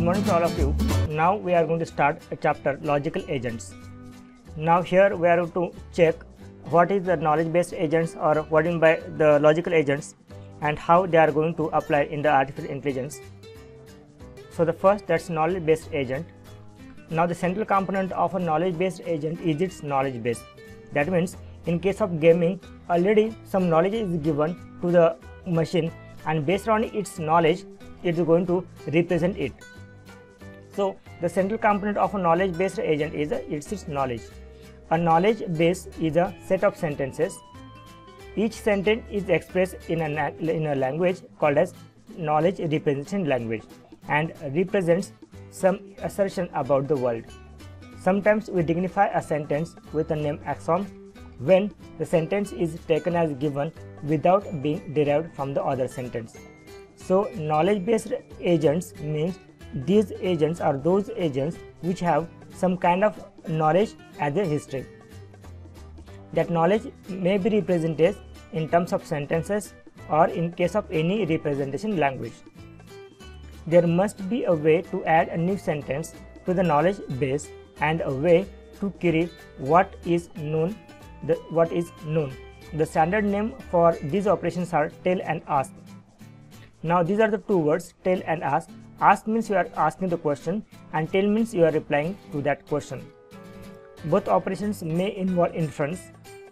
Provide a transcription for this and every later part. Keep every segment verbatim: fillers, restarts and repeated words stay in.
Good morning to all of you. Now we are going to start a chapter logical agents. Now here we are going to check what is the knowledge based agents or what in by the logical agents and how they are going to apply in the artificial intelligence. So the first, that's knowledge based agent. Now the central component of a knowledge based agent is its knowledge base. That means in case of gaming, already some knowledge is given to the machine and based on its knowledge it is going to represent it. So the central component of a knowledge based agent is a, it's its knowledge. A knowledge base is a set of sentences. Each sentence is expressed in a, in a language called as knowledge representation language and represents some assertion about the world. Sometimes we dignify a sentence with a name axiom when the sentence is taken as given without being derived from the other sentence. So knowledge based agents means these agents are those agents which have some kind of knowledge as a history. That knowledge may be represented in terms of sentences or in case of any representation language. There must be a way to add a new sentence to the knowledge base and a way to query what is known. The, what is known. The standard name for these operations are tell and ask. Now these are the two words, tell and ask. Ask means you are asking the question and tell means you are replying to that question. Both operations may involve inference,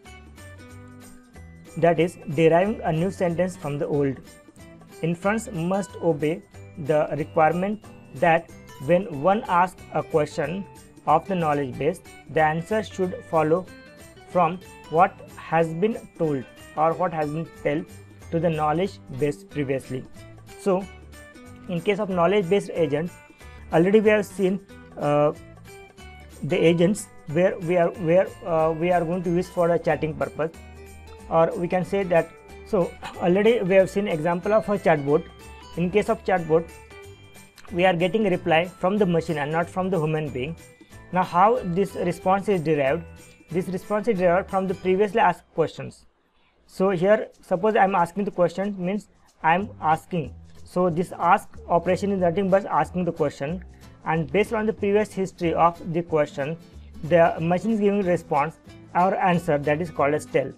that is deriving a new sentence from the old. Inference must obey the requirement that when one asks a question of the knowledge base, the answer should follow from what has been told or what has been told to the knowledge base previously. So in case of knowledge based agents, already we have seen uh, the agents where we are where uh, we are going to use for a chatting purpose, or we can say that. So already we have seen example of a chatbot. In case of chatbot, we are getting a reply from the machine and not from the human being. Now how this response is derived? This response is derived from the previously asked questions. So here suppose I am asking the question means I am asking. So this ask operation is nothing but asking the question, and based on the previous history of the question, the machine is giving response or answer, that is called as tell.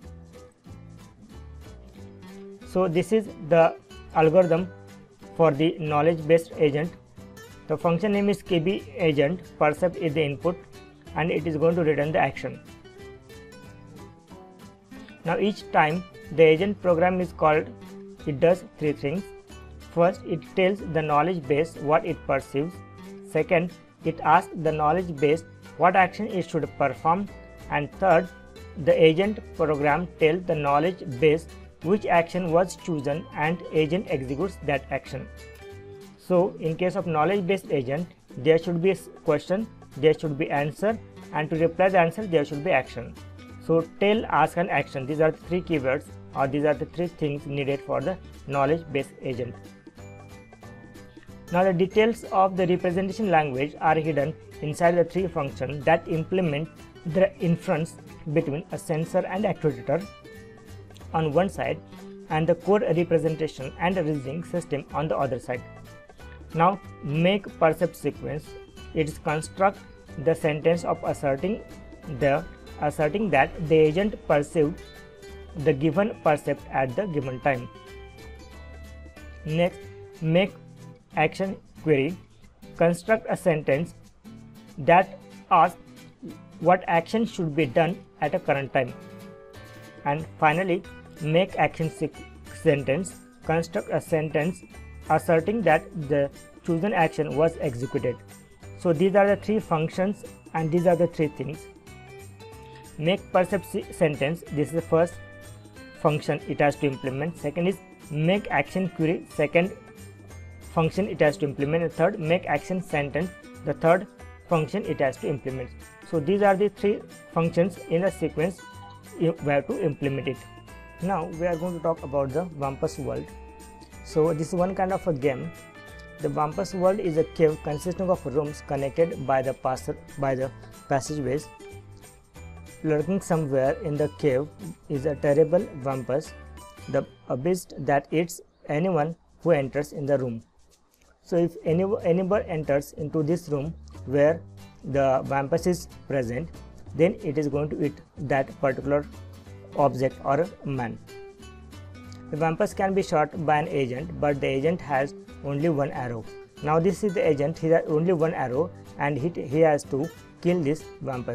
So this is the algorithm for the knowledge based agent. The function name is K B agent, percept is the input and it is going to return the action. Now each time the agent program is called, it does three things. First, it tells the knowledge base what it perceives. Second, it asks the knowledge base what action it should perform. And third, the agent program tells the knowledge base which action was chosen and agent executes that action. So in case of knowledge based agent, there should be a question, there should be answer, and to reply the answer there should be action. So tell, ask and action, these are the three keywords or these are the three things needed for the knowledge based agent. Now the details of the representation language are hidden inside the three functions that implement the inference between a sensor and actuator on one side and the code representation and reasoning system on the other side. Now make percept sequence, it is construct the sentence of asserting the asserting that the agent perceived the given percept at the given time. Next, make action query, construct a sentence that asks what action should be done at a current time. And finally, make action sentence, construct a sentence asserting that the chosen action was executed. So these are the three functions and these are the three things. Make percept sentence, this is the first function it has to implement. Second is make action query, second function it has to implement. And third, make action sentence, the third function it has to implement. So these are the three functions in a sequence we have to implement it. Now we are going to talk about the Wampus World. So this is one kind of a game. The Wampus World is a cave consisting of rooms connected by the passer by the passageways. Lurking somewhere in the cave is a terrible Wampus, the a beast that eats anyone who enters in the room. So if any anybody enters into this room where the vampus is present, then it is going to eat that particular object or man. The vampus can be shot by an agent, but the agent has only one arrow. Now this is the agent, he has only one arrow and he, he has to kill this vampus.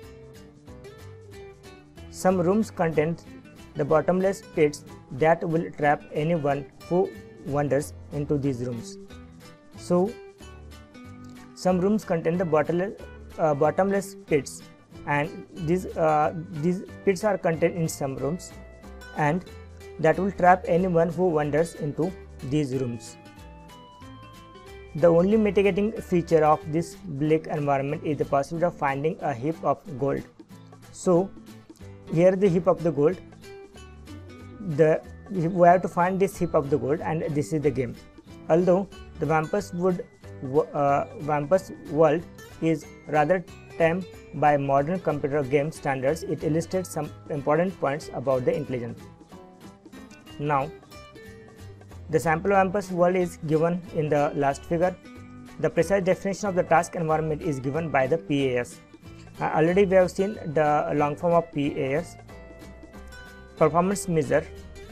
Some rooms contain the bottomless pits that will trap anyone who wanders into these rooms. So some rooms contain the bottomless, uh, bottomless pits, and these, uh, these pits are contained in some rooms and that will trap anyone who wanders into these rooms. The only mitigating feature of this bleak environment is the possibility of finding a heap of gold. So here is the heap of the gold. The we have to find this heap of the gold, and this is the game. Although the vampus would uh, vampus world is rather tame by modern computer game standards, it illustrates some important points about the intelligence. Now the sample vampus world is given in the last figure. The precise definition of the task environment is given by the P A S. Uh, already we have seen the long form of P A S. Performance measure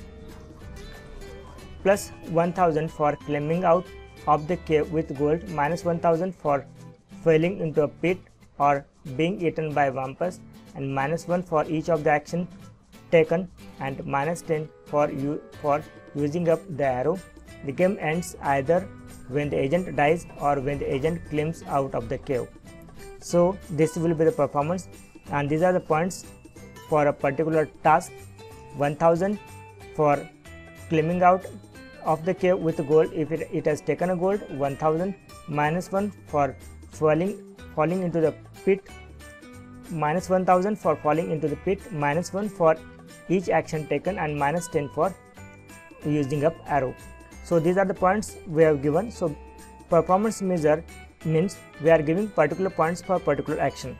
plus one thousand for climbing out of the cave with gold, minus one thousand for falling into a pit or being eaten by vampus, and minus one for each of the action taken, and minus ten for you for using up the arrow. The game ends either when the agent dies or when the agent climbs out of the cave. So this will be the performance, and these are the points for a particular task. One thousand for climbing out of the cave with gold if it, it has taken a gold, one thousand, minus one for falling falling into the pit, minus one thousand for falling into the pit, minus one for each action taken, and minus ten for using up arrow. So these are the points we have given. So performance measure means we are giving particular points for particular action.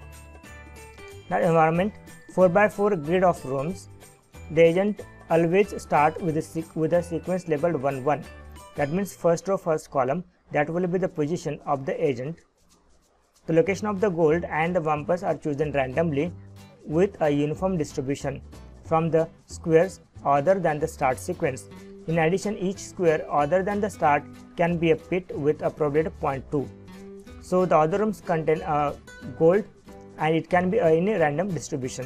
Now environment, four by four grid of rooms. The agent always start with a, with a sequence labeled one one. That means first row, first column. That will be the position of the agent. The location of the gold and the vampus are chosen randomly with a uniform distribution from the squares other than the start sequence. In addition, each square other than the start can be a pit with a probability of zero point two. So the other rooms contain a gold and it can be any random distribution.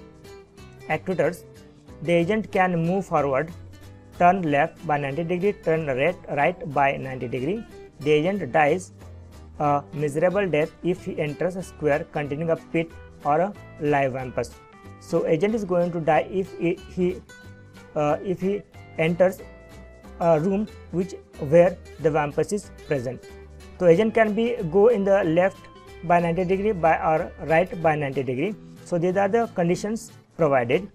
Actuators. The agent can move forward, turn left by ninety degree, turn right, right by ninety degree. The agent dies a miserable death if he enters a square containing a pit or a live vampus. So agent is going to die if he, he uh, if he enters a room which where the vampus is present. So agent can be go in the left by ninety degree by or right by ninety degree. So these are the conditions provided.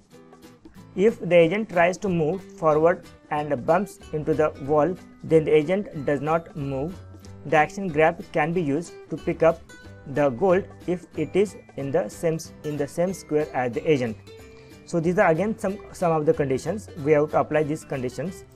If the agent tries to move forward and bumps into the wall, then the agent does not move. The action grab can be used to pick up the gold if it is in the same in the same square as the agent. So these are again some some of the conditions. We have to apply these conditions.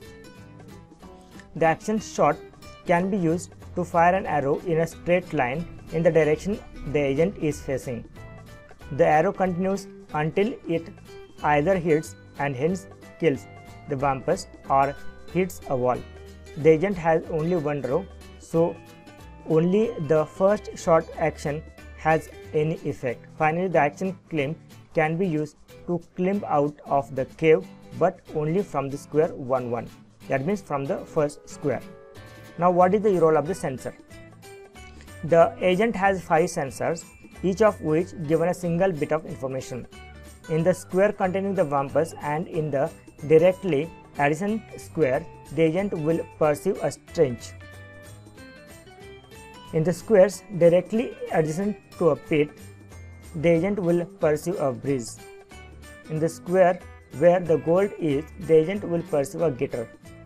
The action shot can be used to fire an arrow in a straight line in the direction the agent is facing. The arrow continues until it either hits and hence kills the vampus or hits a wall. The agent has only one row, so only the first shot action has any effect. Finally, the action climb can be used to climb out of the cave, but only from the square one one. That means from the first square. Now what is the role of the sensor? The agent has five sensors, each of which given a single bit of information. In the square containing the vampus and in the directly adjacent square, the agent will perceive a stench. In the squares directly adjacent to a pit, the agent will perceive a breeze. In the square where the gold is, the agent will perceive a guitar.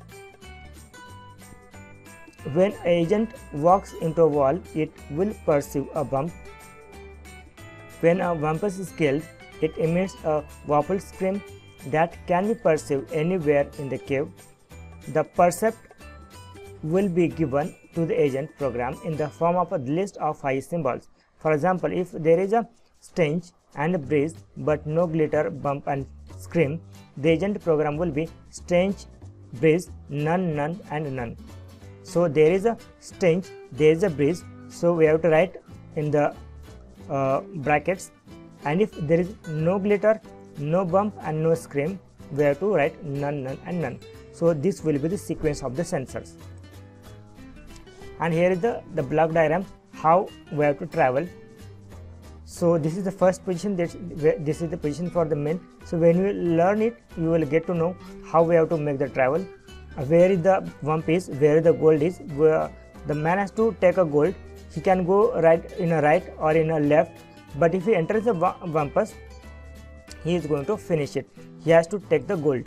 When an agent walks into a wall, it will perceive a bump. When a vampus is killed, it emits a waffle scream that can be perceived anywhere in the cave. The percept will be given to the agent program in the form of a list of five symbols. For example, if there is a stench and a breeze but no glitter, bump and scream, the agent program will be stench, breeze, none, none and none. So there is a stench, there is a breeze, so we have to write in the uh, brackets, and if there is no glitter, no bump and no scream, we have to write none, none and none. So this will be the sequence of the sensors. And here is the, the block diagram how we have to travel. So this is the first position, this, this is the position for the men. So when you learn it, you will get to know how we have to make the travel. Uh, where is the bump is, where the gold is, where the man has to take a gold. He can go right in a right or in a left, but if he enters the bumpers, he is going to finish it. He has to take the gold.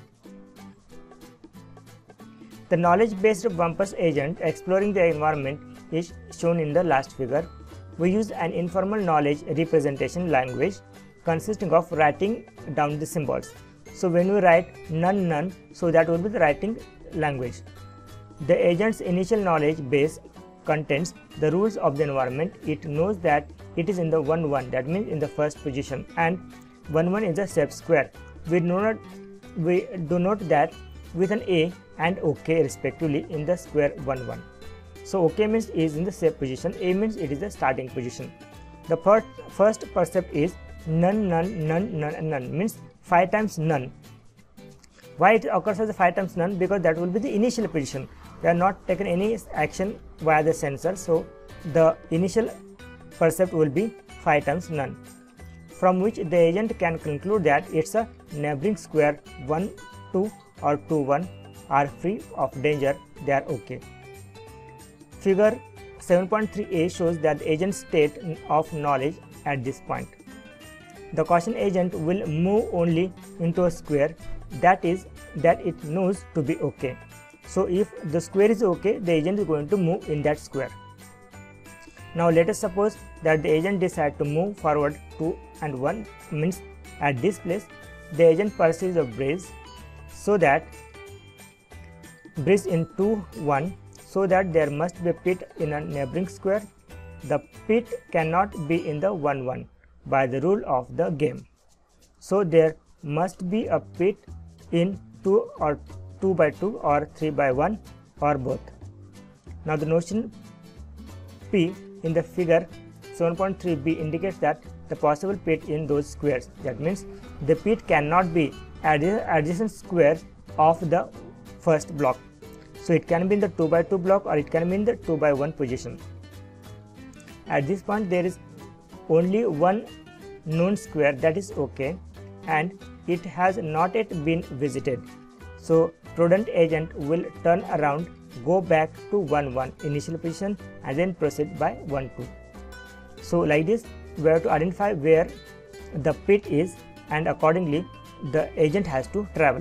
The knowledge-based bumpers agent exploring the environment is shown in the last figure. We use an informal knowledge representation language consisting of writing down the symbols. So when we write none, none, so that will be the writing language. The agent's initial knowledge base contains the rules of the environment. It knows that it is in the one one, that means in the first position, and one one is a shape square. We do not we do note that with an A and OK respectively in the square one one. So OK means is in the shape position, A means it is the starting position. The first first percept is none, none, none, none and none, means five times none. Why it occurs as a five times none? Because that will be the initial position. They are not taken any action via the sensor, so the initial percept will be five times none, from which the agent can conclude that it's a neighboring square one, two or two, one are free of danger, they are OK. Figure seven point three A shows that the agent's state of knowledge at this point. The caution agent will move only into a square that is that it knows to be OK. So if the square is OK, the agent is going to move in that square. Now let us suppose that the agent decides to move forward two and one, means at this place the agent perceives a breeze, so that breeze in two, one, so that there must be a pit in a neighboring square. The pit cannot be in the one one by the rule of the game. So there must be a pit in two or two by two or three by one or both. Now the notion P in the figure seven point three B indicates that the possible pit in those squares. That means the pit cannot be adjacent squares of the first block. So it can be in the two by two block or it can be in the two by one position. At this point there is only one known square, that is OK, and it has not yet been visited. So prudent agent will turn around, go back to one one initial position and then proceed by one two. So like this we have to identify where the pit is, and accordingly the agent has to travel.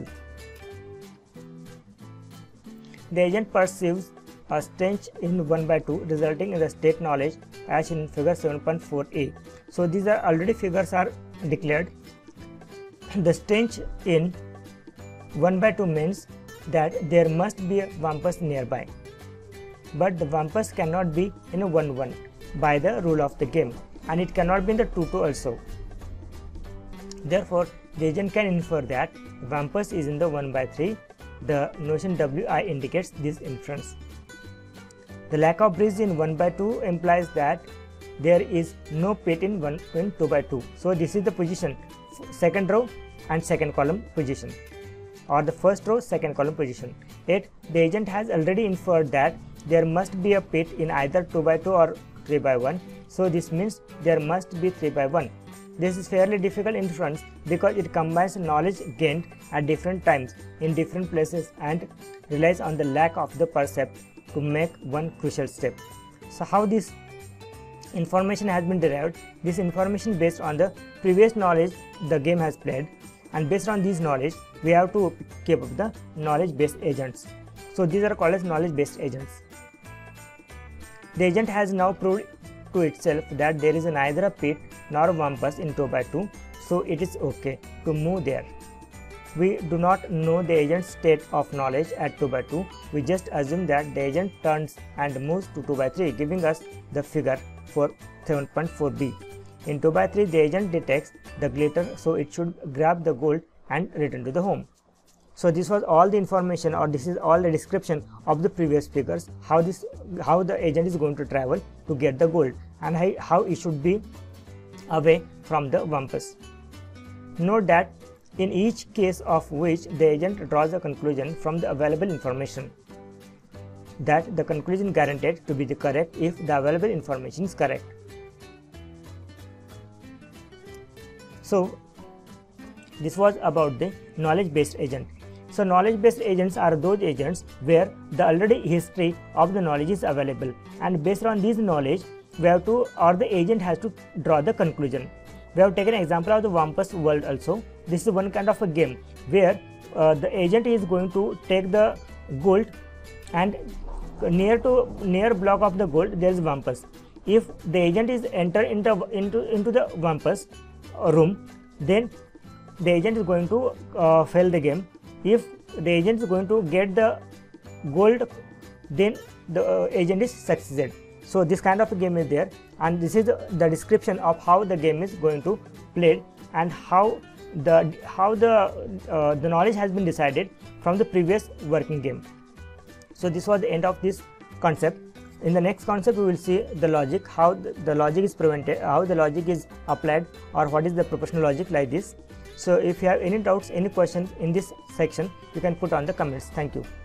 The agent perceives a stench in one by two, resulting in the state knowledge as in figure seven point four A. So these are already figures are declared. The stench in one by two means that there must be a bumpers nearby, but the bumpers cannot be in a one one by the rule of the game, and it cannot be in the two two also. Therefore the agent can infer that bumpers is in the one by three. The notion W I indicates this inference. The lack of breeze in one by two implies that there is no pit in one in two by two. So this is the position, second row and second column position, or the first row second column position. Yet the agent has already inferred that there must be a pit in either two by two or three by one. So this means there must be three by one. This is fairly difficult inference because it combines knowledge gained at different times in different places and relies on the lack of the percept to make one crucial step. So how this information has been derived? This information based on the previous knowledge the game has played, and based on this knowledge we have to keep up the knowledge based agents. So these are called as knowledge based agents. The agent has now proved to itself that there is neither a pit nor bumpers in two by two, so it is okay to move there. we do not know the agent's state of knowledge at two by two. We just assume that the agent turns and moves to two by three, giving us the figure for seven point four b. In two by three, the agent detects the glitter, so it should grab the gold and return to the home. So this was all the information, or this is all the description of the previous figures, how this how the agent is going to travel to get the gold, and how it should be away from the Wampus. Note that in each case of which the agent draws a conclusion from the available information, that the conclusion guaranteed to be the correct if the available information is correct. So this was about the knowledge based agent. So knowledge based agents are those agents where the already history of the knowledge is available, and based on this knowledge we have to, or the agent has to draw the conclusion. We have taken an example of the Wampus world also. This is one kind of a game where uh, the agent is going to take the gold, and near to near block of the gold there is Wampus. If the agent is enter into into into the Wampus room, then the agent is going to uh, fail the game. If the agent is going to get the gold, then the uh, agent is succeeded. So this kind of a game is there, and this is the, the description of how the game is going to played, and how the how the uh, the knowledge has been decided from the previous working game. So this was the end of this concept. In the next concept we will see the logic, how the, the logic is prevented, how the logic is applied, or what is the proportional logic, like this. So if you have any doubts, any questions in this section, you can put on the comments. Thank you.